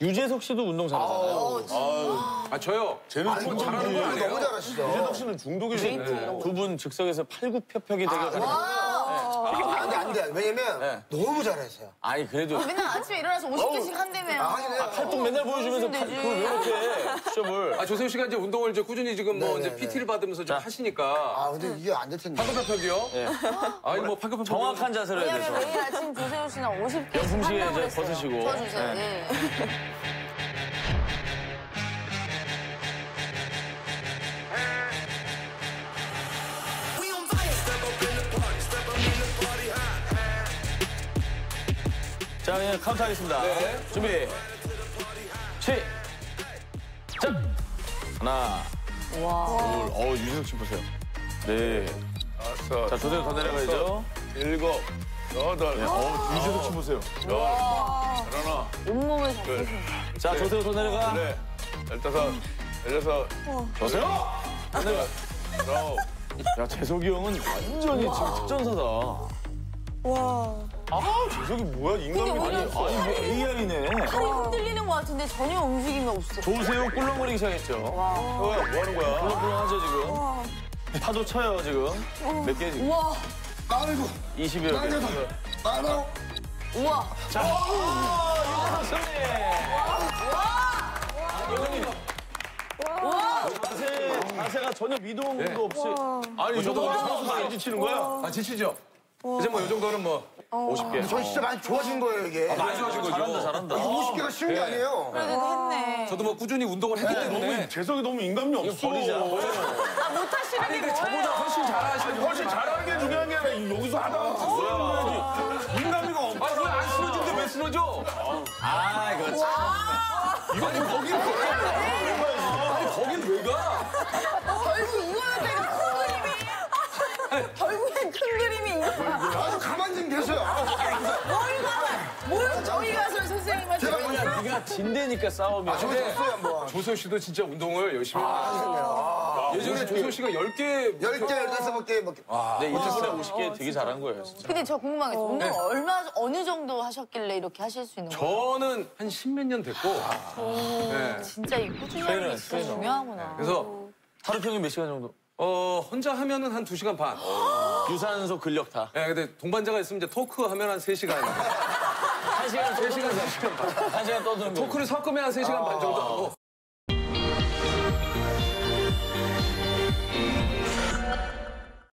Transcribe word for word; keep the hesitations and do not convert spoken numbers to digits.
유재석 씨도 운동 잘하잖아요. 아, 아 저요. 쟤는 아, 뭐 잘하는 거 아니에요? 너무 잘하시죠. 유재석 씨는 중독이시네. 두 분 즉석에서 팔굽혀펴기 대결 하는 거. 안 돼, 안 돼. 왜냐면 네. 너무 잘하세요. 아니 그래도 맨날 아침에 일어나서 오십 개씩 한다며요. 아, 하긴 해요. 팔뚝 맨날 보여주면서 팔- 그걸 왜 이렇게 시험을. 아, 조세호 씨가 이제 운동을 이제 꾸준히 지금 뭐 네네네. 이제 피티를 받으면서 좀 하시니까. 아, 근데 이게 안 될 텐데. 팔굽혀펴기요? 예. 아니 뭐 팔굽혀펴기. 정확한 자세로 해야 왜냐면 되죠. 매일 아침 조세호 씨는 오십 개씩 영풍시계 한다고 이제 그랬어요. 벗으시고. 쳐주세요. 네. 네. 자, 그냥 카운트 하겠습니다. 네. 준비. 시작. 하나. 와. 둘. 어, 유재석 씨 보세요. 네. 다섯. 자, 조세호 더 내려가야죠. 일곱. 여덟. 네. 어, 유재석 씨 보세요. 하나. 온몸을 다 쓰시네. 자, 조세호 더 내려가. 네. 열다섯. 열여섯. 조세호! 열아홉. 야, 재석이 형은 완전히 지금 특전사다. 와. 아, 재석이 뭐야? 인간이 근데 아니, 오히려 아니, 뭐 에이아이네. 팔이 흔들리는 것 같은데 전혀 움직임이 없어. 조세호 꿀렁거리기 시작했죠. 형아, 뭐 하는 거야? 꿀렁꿀렁하죠, 지금. 파도 쳐요, 지금. 몇 개 지금? 우와. 아이고. 이십여 개. 여덟. 아홉. 우와. 자, 유재석 승리! 우와. 자세, 자세가 전혀 미동도 없이. 아니, 이 정도면 선수가 안 지치는 거야? 아, 지치죠? 이제 뭐 이 정도는 뭐. 오십 개. 저 진짜 많이 좋아진 거예요, 이게. 많이 좋아진 거죠. 잘한다, 잘한다. 오십 개가 쉬운 게 아니에요. 그래도 했네. 저도 뭐 꾸준히 운동을 했기 때문에. 재석이 너무 인간미 없어. 버리자. 아, 못하시는 아니, 게 근데 저보다 뭐예요? 훨씬 잘하시는 분. 훨씬 잘하는 게 중요한 게 아니라 여기서 하다가 쓰러져야지. 인간미가 없어. 아니, 왜안 쓰러진데 왜 쓰러져? 아, 그렇지. 아니, 거긴 왜 가? 아니, 거긴 왜 가? 결국 이거였다, 이거 큰 그림이. 결국엔 큰 그림이 이거야. 아주 가만히 좀 계세요. 아, 뭘 가만. 뭘 저희 가서 선생님한테. 제가 네가 진대니까 싸우면. 저거 졌어요, 한번. 조세호 씨도 진짜 운동을 열심히 하시네요. 예전에 조세호 씨가 열 개. 열 개, 열다섯 개, 뭐. 네, 일주일에 오십 개 되게 잘한 거예요, 진짜. 근데 저 궁금한 게 운동 얼마, 어느 정도 하셨길래 이렇게 하실 수 있는 거예요? 저는 한 십몇 년 됐고. 네. 진짜 이 꾸준함이 트레이너, 진짜 트레이너. 중요하구나. 그래서 하루 평균 몇 시간 정도? 어, 혼자 하면은 한 두 시간 반. 유산소 근력 다. 예, 근데 동반자가 있으면 이제 토크 하면 한 세 시간. 한 시간, 세 시간, 세 시간 반. 한 시간 떠드는 거. 토크를 섞으면 한 세 시간 반 정도 하고.